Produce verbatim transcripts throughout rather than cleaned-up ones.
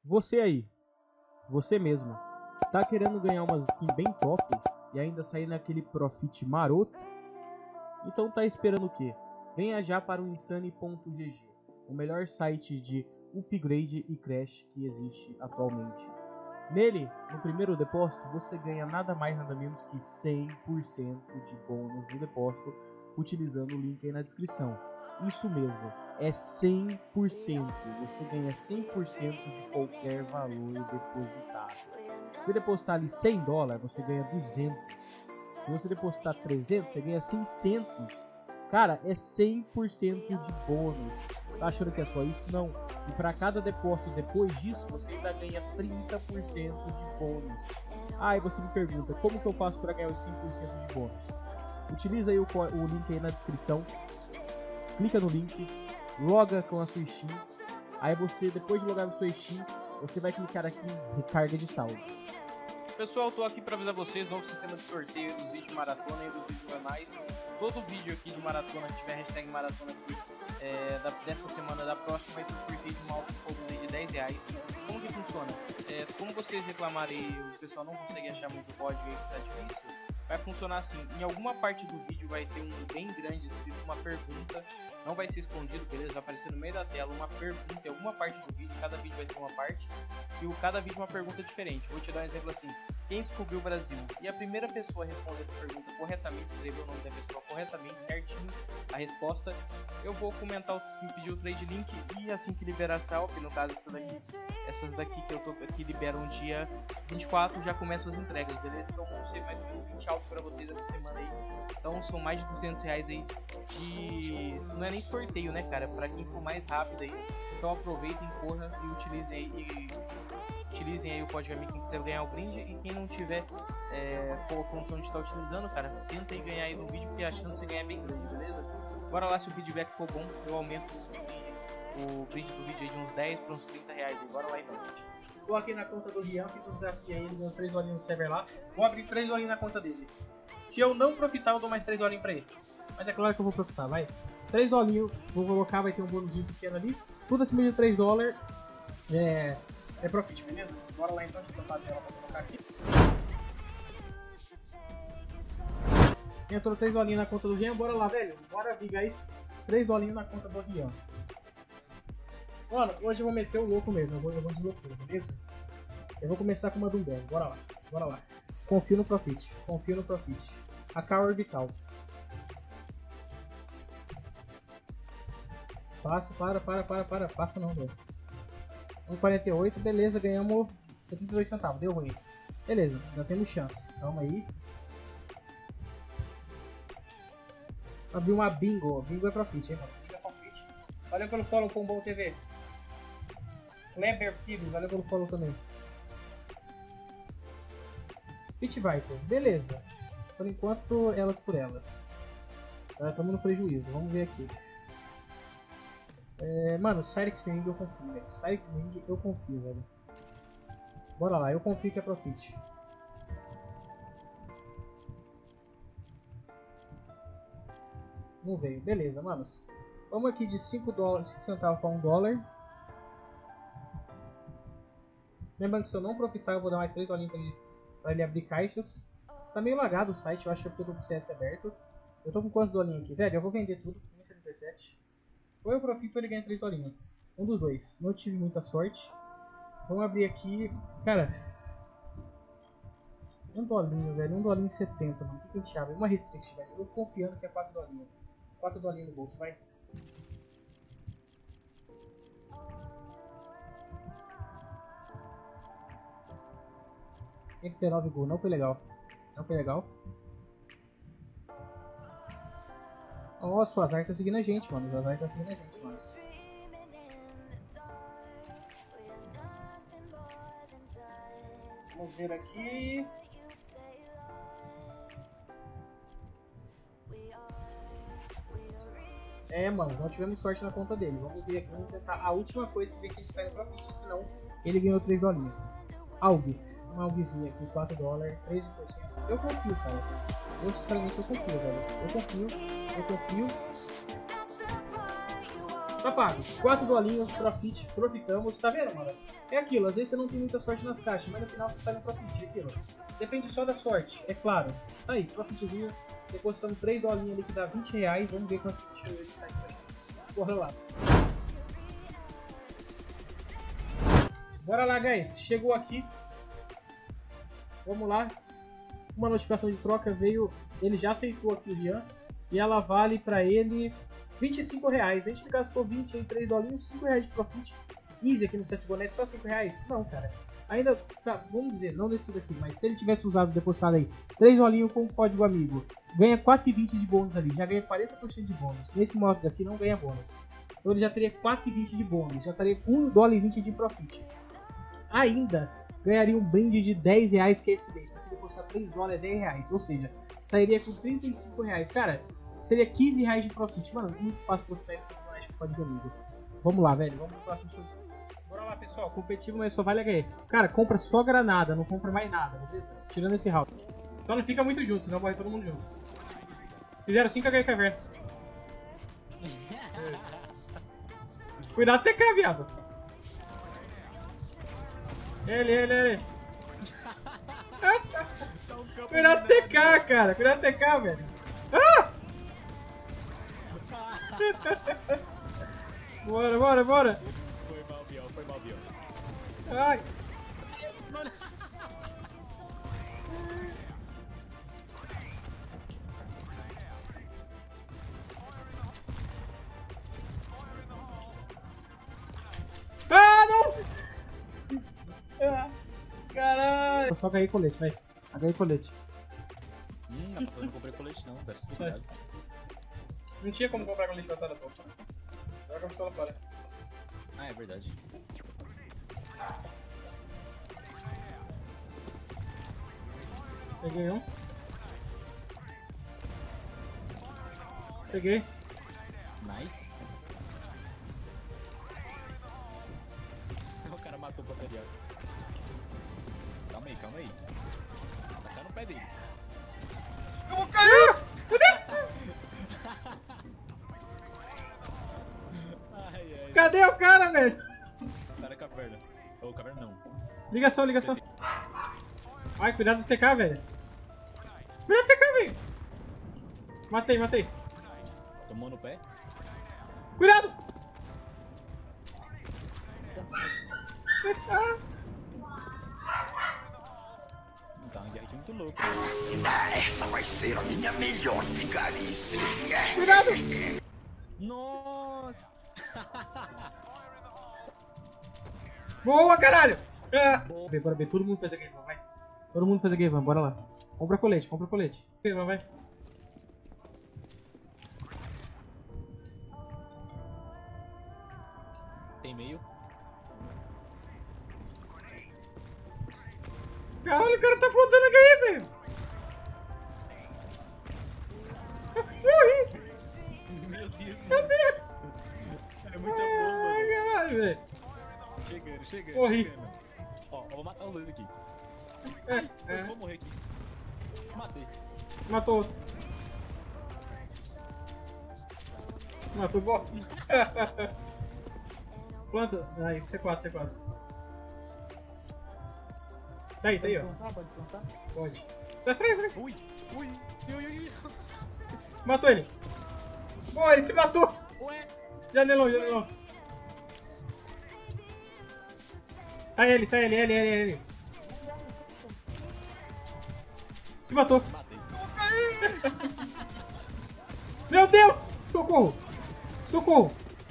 Você aí, você mesmo, tá querendo ganhar umas skins bem top e ainda sair naquele profit maroto? Então tá esperando o quê? Venha já para o Insane ponto G G, o melhor site de upgrade e crash que existe atualmente. Nele, no primeiro depósito, você ganha nada mais nada menos que cem por cento de bônus no depósito, utilizando o link aí na descrição. Isso mesmo, é cem por cento, você ganha cem por cento de qualquer valor depositado. Se você depositar ali cem dólares, você ganha duzentos. Se você depositar trezentos, você ganha seiscentos. Cara, é cem por cento de bônus. Tá achando que é só isso? Não. E para cada depósito depois disso, você ainda ganha trinta por cento de bônus. Ah, e você me pergunta, como que eu faço para ganhar os cinco por cento de bônus? Utiliza aí o, o link aí na descrição. Clica no link, loga com a sua Steam. Aí você, depois de logar na sua Steam, você vai clicar aqui em recarga de saldo. Pessoal, tô aqui para avisar vocês, novo sistema de sorteio dos vídeos de maratona e dos vídeos canais. Todo vídeo aqui de maratona que tiver hashtag maratona aqui, é, da, dessa semana, da próxima, vai ter um sorteio de uma alta de dez reais. Como que funciona? É, como vocês reclamarem e o pessoal não consegue achar muito código aí que tá difícil, vai funcionar assim: em alguma parte do vídeo vai ter um bem grande escrito uma pergunta, não vai ser escondido, beleza? Vai aparecer no meio da tela uma pergunta em alguma parte do vídeo, cada vídeo vai ser uma parte, e o cada vídeo uma pergunta diferente. Vou te dar um exemplo assim: quem descobriu o Brasil? E a primeira pessoa a responder essa pergunta corretamente, escrever o nome da pessoa corretamente, certinho, a resposta, eu vou comentar o que pediu o trade link, e assim que liberar essa alp, no caso essa daqui, essas daqui que eu tô aqui liberam dia vinte e quatro, já começa as entregas, beleza? Então vão ser mais de vinte altos para vocês essa semana aí. Então são mais de duzentos reais aí de... não é nem sorteio, né, cara? Para quem for mais rápido aí. Então aproveitem, corra e utilizem aí, e... utilizem aí o código amigo quem quiser ganhar o brinde, e quem não tiver é, com a condição de estar utilizando, cara, tenta aí ganhar aí no vídeo, porque a chance de ganhar é bem grande, beleza? Bora lá, se o feedback for bom, eu aumento o brinde do vídeo aí de uns dez para uns trinta reais aí. Bora lá então, gente. Tô aqui na conta do Rian, fiz um desafio aí, ele ganhou três dolinhos no server lá. Vou abrir três dolinhos na conta dele. Se eu não profitar, eu dou mais três dolinhos pra ele. Mas é claro que eu vou profitar, vai. três dolinhos, vou colocar, vai ter um bônus pequeno ali. Tudo acima de três dólares é, é profit, beleza? Bora lá então, deixa eu botar a tela pra colocar aqui. Entrou três dolinhos na conta do Rian, bora lá, velho. Bora vir, guys. três dolinhos na conta do Rian. Mano, hoje eu vou meter o louco mesmo, eu vou, eu vou desloucar, beleza? Eu vou começar com uma Doom dez, bora lá, bora lá. Confio no Profit, confio no Profit. A K Orbital. Passa, para, para, para, para, passa não, velho. um e quarenta e oito, beleza, ganhamos setenta e dois centavos, deu ruim. Beleza, já temos chance, calma aí. Abri uma Bingo, Bingo é Profit, hein, mano. Bingo é Profit. Valeu pelo follow, Pombom T V. Kleber Pires, valeu pelo follow também. Pit Viper, beleza. Por enquanto, elas por elas. Estamos no prejuízo, vamos ver aqui. É, mano, Cyrix Wing eu confio, velho. Cyrix Wing eu confio, velho. Bora lá, eu confio que é Profit. Não veio, beleza, manos. Vamos aqui de cinco dólares, cinco centavos para um dólar. Lembrando que se eu não profitar, eu vou dar mais três dólares para ele, pra ele abrir caixas. Tá meio lagado o site, eu acho que é porque eu tô com o C S aberto. Eu tô com quantos dolinhos aqui? Velho, eu vou vender tudo, um e setenta e sete. Ou eu profito ou ele ganha três dolinhos. Um dos dois. Não tive muita sorte. Vamos abrir aqui. Cara, um dolinho, velho. Um dolinho e setenta, mano. O que, que a gente abre? Uma restrict, velho. Eu confiando que é quatro dolinhos. quatro dolinhos no bolso, vai. M P nove Gol, não foi legal. Não foi legal. Nossa, o Azar tá seguindo a gente, mano. O Azar tá seguindo a gente, mano. Vamos ver aqui. É, mano, não tivemos sorte na conta dele. Vamos ver aqui, vamos tentar a última coisa pra ver que ele sai no profit, senão ele ganhou três dolinhos. Aug, uma Augzinha aqui, quatro dólares, treze por cento. Eu confio, cara. Eu sinceramente eu confio, velho. Eu confio, eu confio. Tá pago. quatro dolinhos, profit, profitamos. Tá vendo, mano? É aquilo, às vezes você não tem muita sorte nas caixas, mas no final você sai no profit. É aquilo. Depende só da sorte, é claro. Tá aí, profitzinho. Depositamos três dolinhos ali que dá vinte reais. Vamos ver quanto ele sai pra gente. Bora lá. Bora lá, guys. Chegou aqui. Vamos lá. Uma notificação de troca veio. Ele já aceitou aqui o Rian. E ela vale pra ele vinte e cinco reais. A gente gastou vinte em três dolinhos, cinco reais de profit. Easy aqui no C S G O Net, só cinco reais? Não, cara. Ainda, tá, vamos dizer, não nesse daqui, mas se ele tivesse usado, depositado aí três dolinhos com o código amigo, ganha quatro e vinte de bônus ali, já ganha quarenta por cento de bônus. Nesse modo daqui não ganha bônus. Então ele já teria quatro e vinte de bônus, já estaria um dólar e vinte de profit. Ainda ganharia um brinde de dez reais que é esse mês, porque depositar três dólares é dez reais, ou seja, sairia com trinta e cinco reais. Cara, seria quinze reais de profit. Mano, muito fácil profitar esse personagem com o código amigo. Vamos lá, velho, vamos pro próximo sorteio. Bora lá, pessoal, competitivo, mas só vale H E. Cara, compra só granada, não compra mais nada, beleza? Tirando esse round. Só não fica muito junto, senão morre todo mundo junto. Fizeram cinco H E caverna. Cuidado T K, viado. Ele, ele, ele. Cuidado T K, cara. Cuidado T K, velho. Ah! Bora, bora, bora. Foi mal, Biel. Foi mal, Biel. Ai. Mano. Ah, não! Ah, caralho! Só H E colete, vai. H E colete. Hum, na passada eu não comprei colete não, tá explicado. Não tinha como comprar colete passada, pô. Joga a pistola fora. Ah, é verdade. Peguei um. Peguei. Nice. O cara matou o papel. Calma aí, calma aí. Tá no pé dele. Eu vou cair! Ai, ai. Cadê o cara, velho? Tá na caverna. Ô, caverna não. Ligação, ligação. Ai, cuidado do T K, velho. Cuidado do T K, velho. Matei, matei. Tomou no pé? Cuidado! Ah, Tá uma guerra aqui muito louca. Essa vai ser a minha melhor vigarice. cuidado! Nossa! Boa, caralho! Ah. Bora ver, bora ver. Todo mundo fez a game, vai. Todo mundo fez a game, bora lá. Compra colete, compra colete. Vai, vai. Tem meio. Caralho, o cara tá flotando H E, velho. Morri! Meu Deus, mano. Cadê? É muita bomba, Ai, mano. caralho, velho. Chegando, chegando. Morri. Chegando. Ó, eu vou matar os dois aqui. É, Eu é. vou morrer aqui. Matei. Matou outro. Matou o bom. Planta. Aí, C quatro, C quatro. Tá aí, tá aí, ó. Pode plantar? Pode. Sai atrás, né? Ui, ui, ui, ui, ui. Matou ele. Boa, ele se matou. Ué, Janelão, janelão. Tá ele, tá ele, ele, ele, ele. Se matou. matei. Meu Deus! Socorro! Socorro!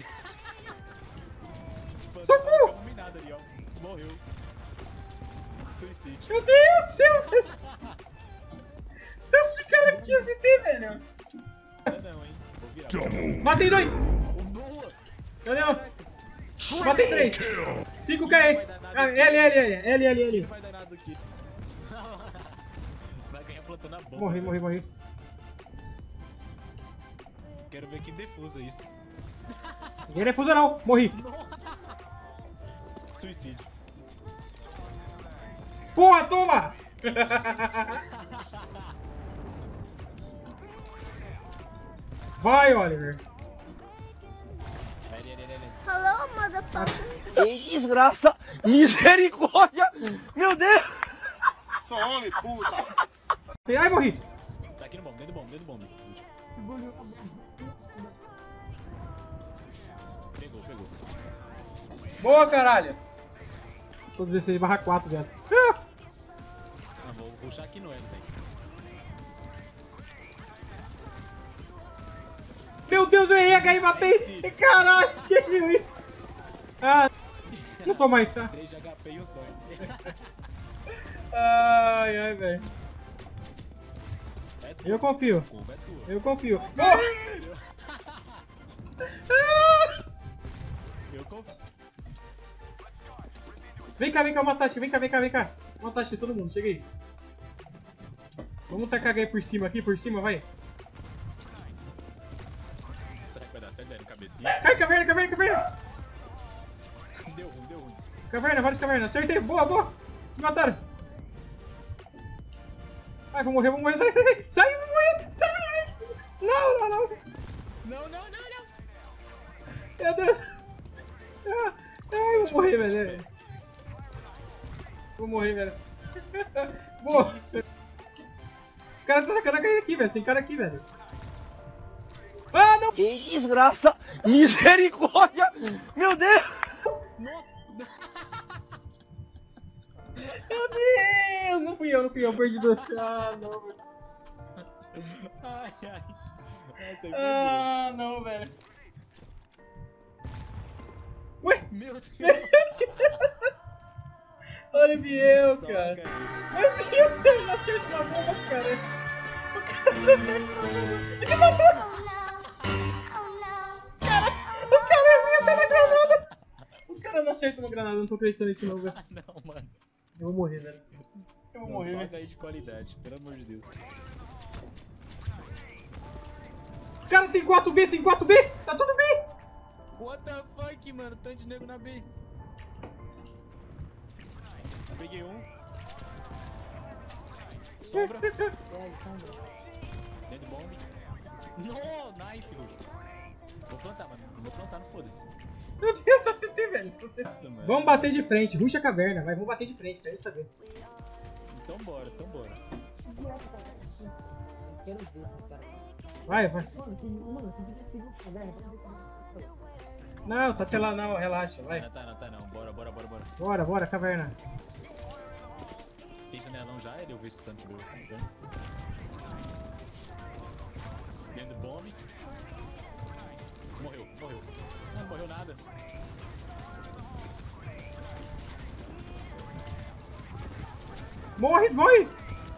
Socorro! Não vi nada ali, ó. Morreu. Suicídio. Meu Deus do céu! Tanto de cara que tinha C T, velho! Ah, não, hein. Vou virar. Matei dois! Boa! Janelão! Matei três! Cinco K E! Ah, L, L, L, L, L, Não L. vai dar nada aqui. Vai ganhar plantando a bomba. Morri, morri, morri. Quero ver quem defusa isso. Ninguém refusa não! Morri! Suicídio. Porra, toma! Vai, Oliver! L, L, Hello, motherfucker. Que desgraça! Misericórdia! Meu Deus! Sou homem, puta! Ai, morri! Tá aqui no bomb, dentro do bomb, dentro do bomb. Pegou, pegou. Boa, caralho! Tô dezesseis barra quatro, velho. Ah, vou puxar aqui no L, velho. Meu Deus, eu errei, H e matei! Caralho, que que é isso? Ah, não tô mais. Ah. três de H P e um sonho. Ai, ai, velho. É Eu confio. Culpa é tua. Eu confio. Eu confio. Vem cá, vem cá, uma tática. Vem cá, vem cá, vem cá. Uma tática, todo mundo. Cheguei. Vamos tacar aí por cima aqui, por cima, vai. Será que vai dar certo, velho? Cabecinha. Cai, caverna, caverna, caverna. Deu ruim, deu ruim. Caverna, várias cavernas. Acertei. Boa, boa. Se mataram. Ai, vou morrer, vou morrer. Sai, sai, sai. Sai, eu vou morrer. Sai. Não, não, não. Não, não, não, não. Meu Deus. Ah, ai, eu vou morrer, velho. Vou morrer, velho. Boa. O cara tá tacando aqui, velho. Tem cara aqui, velho. Ah, não. Que desgraça! Misericórdia! Meu Deus! Meu Deus. Não fui eu, não fui eu. Perdi dois. Ah, não, velho. Ai, ai. Essa aí foi Ah, não, velho. Ué? boa. Meu Deus. Olha o Biel, Só cara. caiu. Meu Deus, ele não acertou a bomba, cara. O cara não acertou a bomba. Ele matou. Cara, o cara é ruim até na granada. O cara não acerta uma granada, não tô acreditando nisso não, velho. Ah, não, mano. Eu vou morrer, velho. Eu vou Não, morrer, só velho. H I de qualidade, pelo amor de Deus. Cara, tem quatro B, tem quatro B. Tá tudo bem. What the fuck, mano? Tanto de nego na B. Peguei um. Sombra. Dentro do bomb. No, nice, Rush. Vou plantar, mano. Vou plantar, não foda-se. Meu Deus, tá C T, velho. Tá C T. Nossa, mano. Vamos bater de frente. Ruxa a caverna, vai. Vamos bater de frente, quero saber. Então bora, então bora. Vai, vai. Não, tá sei lá, não. Relaxa, vai. Não tá, não tá não. Bora, bora, bora, bora. Bora, bora, caverna. Tem janelão já? Ele eu vou escutando tudo. Dentro do bomb. Morreu, morreu. Não morreu nada. Morre, morre.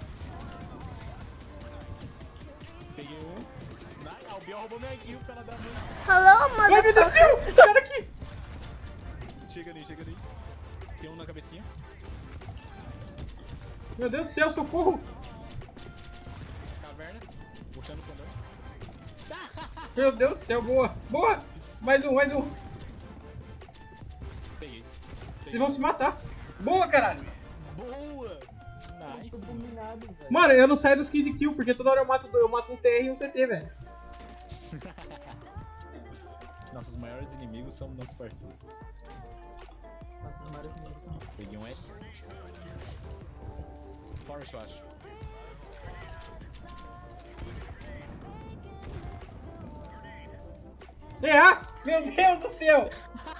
Peguei um. Ah, o Biel roubou minha kill pra ela dar mãe. Hello, Ai, meu Deus do motherfucker. céu. Cara aqui. Chega ali, chega ali. Tem um na cabecinha. Meu Deus do céu, socorro. Caverna. Puxando o condão. Meu Deus do céu, boa. Boa. Mais um, mais um. Peguei. Vocês vão se matar. Boa, caralho. Boa! Nice. Mano, eu não saio dos quinze kills, porque toda hora eu mato, eu mato um T R e um C T, velho. Nossos maiores inimigos são nossos parceiros. Peguei um E. Forest, eu acho. E A! Meu Deus do céu!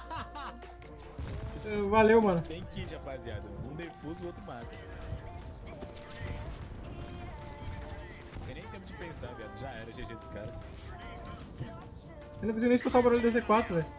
Valeu, mano. Tem kit, rapaziada. Um defuso, o outro mata. Tem nem tempo de pensar, viado. Já era, G G dos caras. Eu não consigo nem escutar o barulho do Z quatro, velho.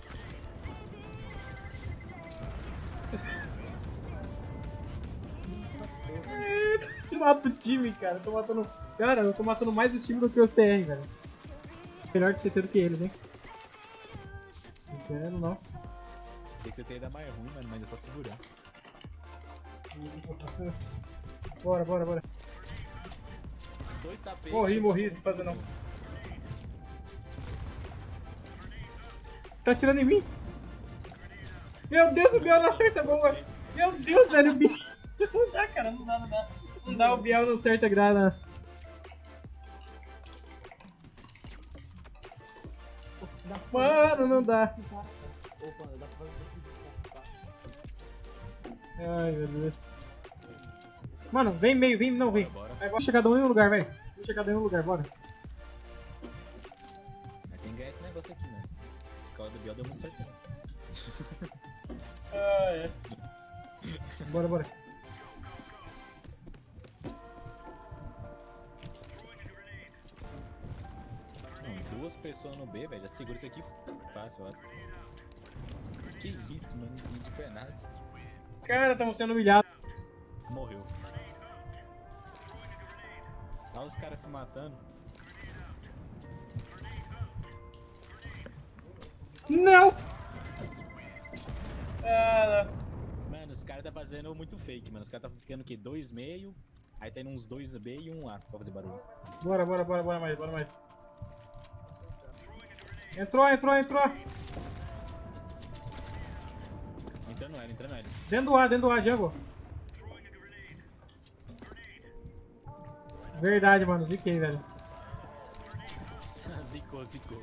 Mata o time, cara. Eu tô matando. Cara, eu tô matando mais o time do que os T R, velho. Melhor de C T do que eles, hein? Não querendo, não. Sei que você tem ainda mais ruim, mano, mas é só segurar. Bora, bora, bora. Dois tapetes. Morri, morri, se fazer não. Tá atirando em mim? Meu Deus, o Biel não acerta a bomba. Meu Deus, velho, o Biel. Não dá, cara, não dá, não dá. Não dá, o Biel não acerta a grana. Mano, não dá. Opa, dá pra fazer isso. Ai, meu Deus. Mano, vem meio, vem, não, vem. Bora, bora. Aí, vamos chegar em um lugar, velho. Vamos chegar em um lugar, bora. Mas tem que ganhar esse negócio aqui, mano. O causa do Biel deu muito certo. Ah, é. Bora, bora. Não, duas pessoas no B, velho. Já segura isso aqui fácil, ó. Que isso, mano. Não entendi foi nada. Cara, estamos sendo humilhados. Morreu. Olha os caras se matando. Não! Ah, Mano, os caras tá fazendo muito fake, mano. Os caras tá ficando o quê? Dois meio. Aí tem uns dois B e um A pra fazer barulho. bora, bora, bora, bora mais, bora mais. Entrou, entrou, entrou. Entrando ela, entrando ela. Dentro do A, dentro do A, Django. Verdade, mano, ziquei, velho. Zicou, zicou.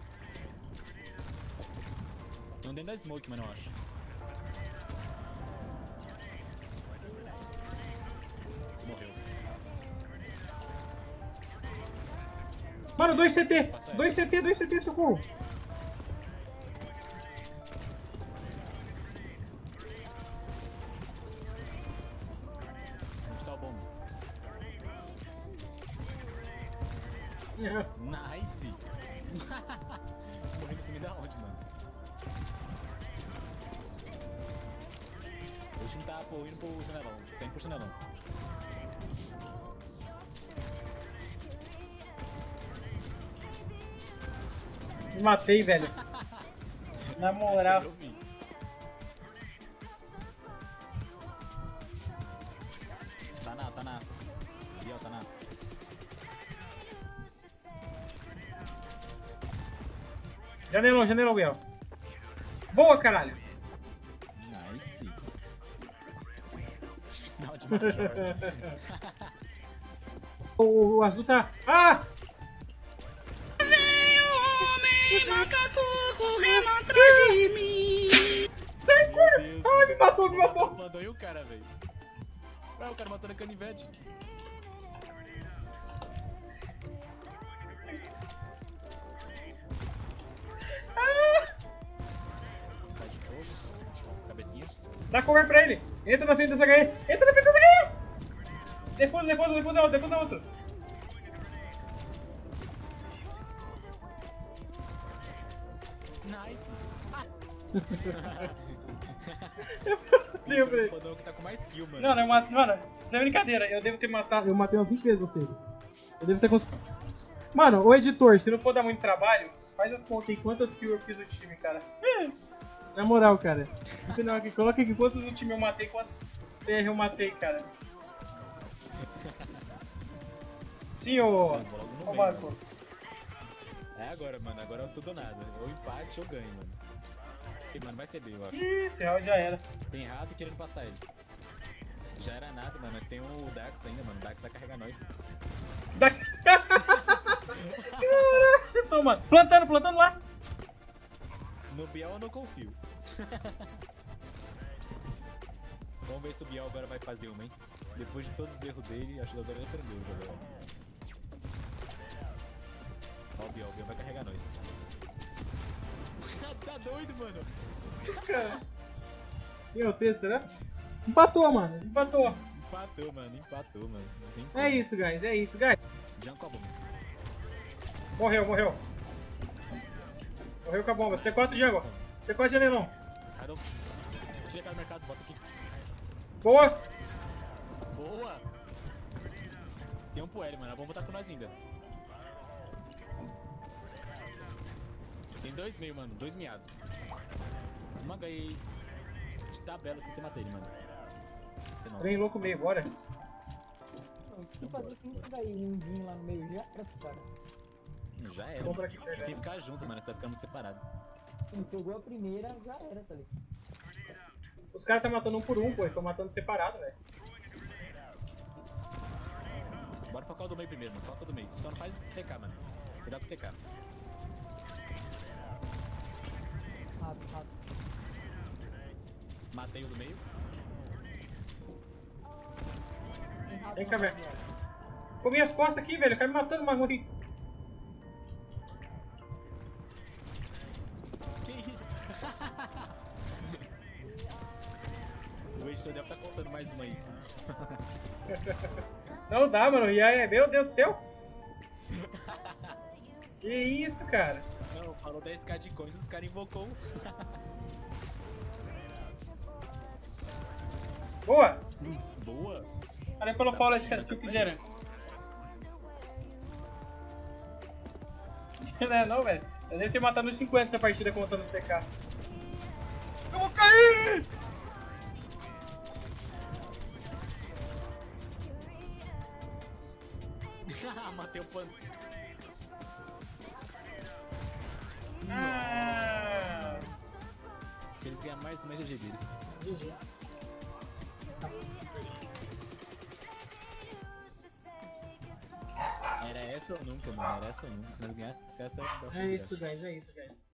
Estão dentro da smoke, mano, eu acho. Morreu. Mano, dois C T! dois C T, dois C T, socorro! Onde tá o bomb? Yeah. Nice! Morri em cima da onde, mano? O time tá pô, indo pro janelão, tá indo pro janelão. Me matei, velho. Na moral. Eu vi. Tá na, tá na. Biel, tá na. Janelão, janelão, Biel. Boa, caralho. Nice. Não, de major. O, o azul tá... Ah! Macaco correndo atrás de mim. Sai, cura! Ah, me matou, me matou. Mandou aí o cara, velho. Ah, o cara matando a canivete. Tá de fogo. Cabecinha. Dá cover pra ele. Entra na frente dessa H E. Entra na frente dessa H E. Defusa, defusa, defusa outro, defusa outro. Nice. Deu pra ele. O fodão que tá com mais kill, mano. Não, não, eu mato, mano, isso é brincadeira. Eu devo ter matado. Eu matei umas vinte vezes vocês. Eu devo ter conseguido. Mano, o editor, se não for dar muito trabalho, faz as contas aí quantas kills eu fiz no time, cara. Na moral, cara. Não, aqui, coloca aqui quantos do time eu matei, quantos P R eu matei, cara. Sim, ô. Mano, logo no Ô, meio, Marco. mano. É agora, mano. Agora eu tudo ou nada. Ou empate ou ganho, mano. Porque, mano, vai ser B, eu acho. Ih, esse round já era. Tem rato querendo passar ele. Já era nada, mano. Nós tem o Dax ainda, mano. O Dax vai carregar nós. Dax. Toma, plantando, plantando lá. No Biel eu não confio. Vamos ver se o Biel agora vai fazer uma, hein? Depois de todos os erros dele, acho que agora ele aprendeu, galera. Ó o Biel, o Biel vai carregar nós. Tá doido, mano? Cara. E o texto, né? Empatou, mano. Empatou. Empatou, mano. Empatou, mano. Não tem É como. isso, guys. É isso, guys. Jump com a bomba. Morreu, morreu. Morreu com a bomba. C quatro, Django. C quatro, Janelão. Caramba. Tira aquela mercado, bota aqui. Boa. Boa! Tem um pro L, mano. A bomba tá com nós ainda. Tem dois meio, mano. Dois miados. Uma H E de tabela se você matar ele, mano. Nossa. Vem louco meio, bora. Se fazer cinco daí, lindinho lá no meio, já era pro cara. Já era. Vamos Mano. aqui, Tem que ficar junto, mano. Você tá ficando muito separado. Quem pegou a primeira, já era, tá ligado? Os caras tá matando um por um, pô. Eles tão matando separado, velho. Bora focar o do meio primeiro, mano. Foca o do meio. Só não faz T K, mano. Cuidado com o T K. Rato, rato. Matei o do meio. Vem cá, velho. Comi as costas aqui, velho. O cara me matando, mas morri. Que isso? O editor deve estar contando mais uma aí. Não dá, mano. E aí, meu Deus do céu. Que isso, cara. Não, falou dez k de coins, os caras invocou. Boa. Boa. Olha pelo follow esse cara, cinco gera. Não é não, velho. Eu devo ter matado uns cinquenta essa partida contando os T K. Eu vou cair! Matei o pano. Ah. Se eles ganharem mais uma, é G G deles. G G. Era essa ou nunca, mano. Era essa ou nunca. Se nós ganhassem essa, É isso, guys. É isso, guys.